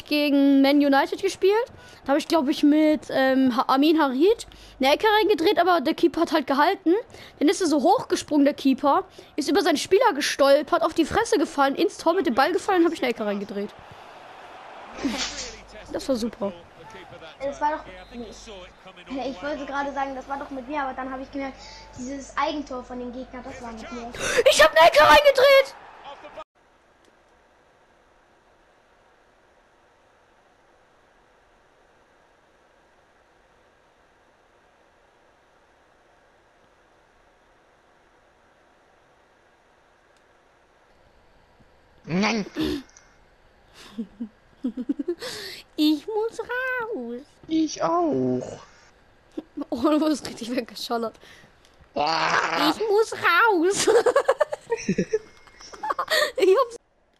gegen Man United gespielt. Da habe ich, glaube ich, mit Amin Harid eine Ecke reingedreht, aber der Keeper hat halt gehalten. Dann ist er so hochgesprungen, der Keeper, ist über seinen Spieler gestolpert, auf die Fresse gefallen, ins Tor mit dem Ball gefallen, habe ich eine Ecke reingedreht. Das war super. Das war doch nicht. Ich wollte gerade sagen, das war doch mit mir, aber dann habe ich gemerkt, dieses Eigentor von den Gegnern, das war mit mir. Ich habe eine Ecke reingedreht! Nein. Ich muss raus. Ich auch. Oh, du wurdest richtig weggeschallert. Ah. Ich muss raus. Ich hab's.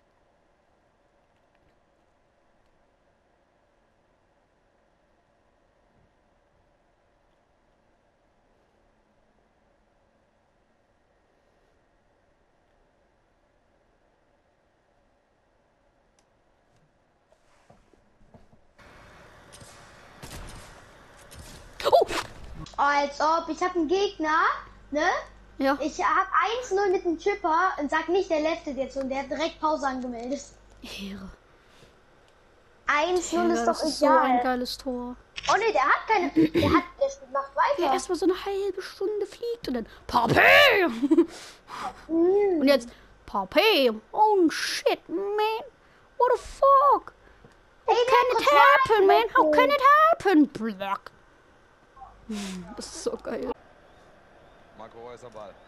Oh! Als ob, ich habe einen Gegner, ne? Ja. Ich habe 1-0 mit dem Chipper und sag nicht, der leftet jetzt und der hat direkt Pause angemeldet. Ehre. 1-0 ist Das doch ist so ein egal. geiles Tor. Oh ne, der hat keine. Der macht Der weiter. erstmal so eine halbe Stunde fliegt und dann Papi! Und jetzt Papi! Oh shit, man! What the fuck? How can it happen, man? How can it happen? Black. Das ist so geil. Marco Reus am Ball.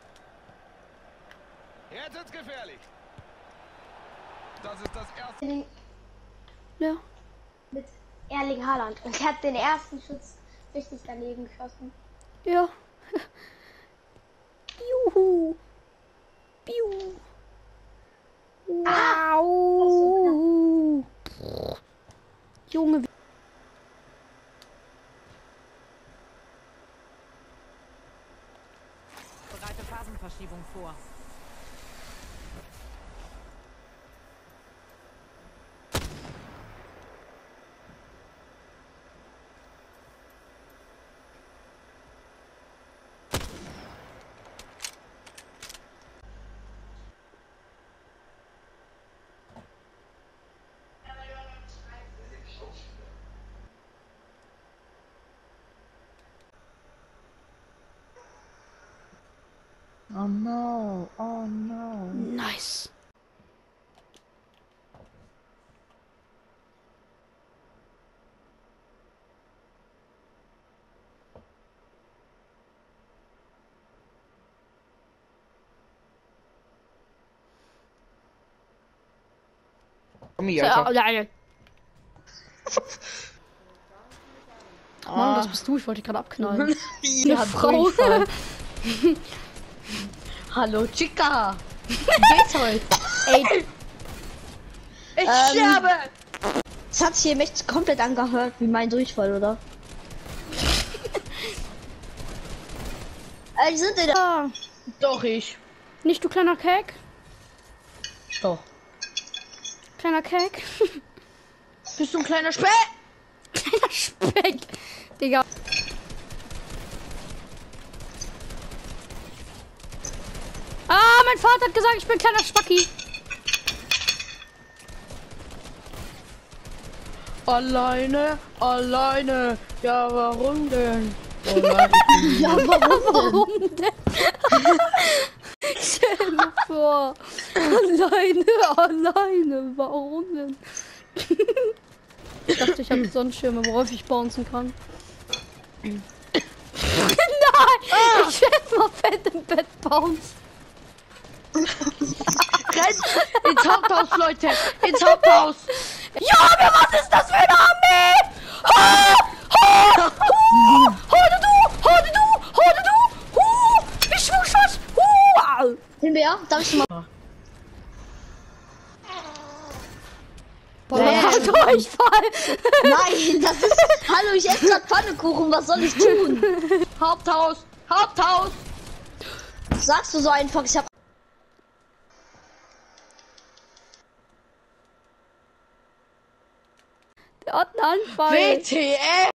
Jetzt wird's gefährlich. Das ist das erste. Ja. Mit Erling Haaland. Und er hat den ersten Schuss richtig daneben geschossen. Ja. Juhu. Piu. Wow. Junge. Bereite Phasenverschiebung vor. Oh no, oh no. Nice. Tommy, Alter. Mann, das bist du. Ich wollte dich gerade abknallen. Ja, Eine Frau. Hallo, Chica. Wie geht's heute? Ey, Ich sterbe. Das hat sich hier echt komplett angehört wie mein Durchfall, oder? Die sind in der... Doch, ich. nicht du kleiner Keck? Doch. Kleiner Keck? Bist du ein kleiner Speck? Kleiner Speck. Digga. Ah, mein Vater hat gesagt, ich bin ein kleiner Spacki. Alleine, alleine. Ja, warum denn? Ja, warum denn? Stell dir vor. Alleine, warum denn? Ich dachte, ich habe Sonnenschirme, worauf ich bouncen kann. Nein! Ich werde mal fett im Bett bouncen. Rennt ins Haupthaus, Leute! Ins Haupthaus! Junge, was ist das für eine Armee? Horde du! Ich schwusch was! Sind wir? Darf ich mal? Boah, Durchfall! Nein, das ist... Hallo, ich esse grad Pfannekuchen, was soll ich tun? Haupthaus! Haupthaus! Sagst du so einfach, ich hab... Der hat einen Anfall. WTF!